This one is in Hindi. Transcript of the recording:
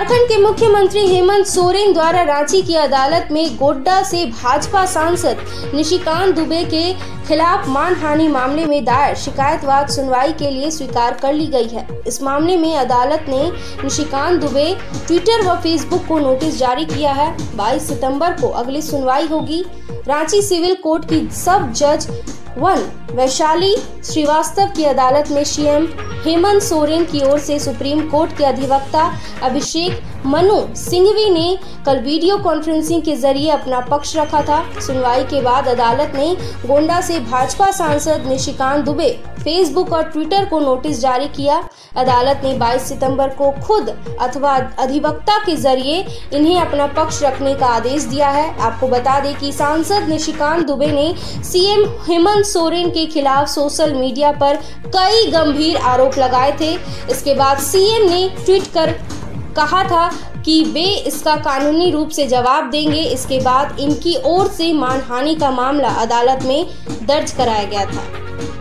झारखंड के मुख्यमंत्री हेमंत सोरेन द्वारा रांची की अदालत में गोड्डा से भाजपा सांसद निशिकांत दुबे के खिलाफ मानहानि मामले में दायर शिकायत सुनवाई के लिए स्वीकार कर ली गई है। इस मामले में अदालत ने निशिकांत दुबे ट्विटर व फेसबुक को नोटिस जारी किया है। 22 सितंबर को अगली सुनवाई होगी। रांची सिविल कोर्ट की सब जज 1 वैशाली श्रीवास्तव की अदालत में सीएम हेमंत सोरेन की ओर से सुप्रीम कोर्ट के अधिवक्ता अभिषेक मनु सिंघवी ने कल वीडियो कॉन्फ्रेंसिंग के जरिए अपना पक्ष रखा था। सुनवाई के बाद अदालत ने गोंडा से भाजपा सांसद निशिकांत दुबे फेसबुक और ट्विटर को नोटिस जारी किया। अदालत ने 22 सितंबर को खुद अथवा अधिवक्ता के जरिए इन्हें अपना पक्ष रखने का आदेश दिया है। आपको बता दें कि सांसद निशिकांत दुबे ने सीएम हेमंत सोरेन के खिलाफ सोशल मीडिया पर कई गंभीर आरोप लगाए थे। इसके बाद सीएम ने ट्वीट कर कहा था कि वे इसका कानूनी रूप से जवाब देंगे। इसके बाद इनकी ओर से मानहानि का मामला अदालत में दर्ज कराया गया था।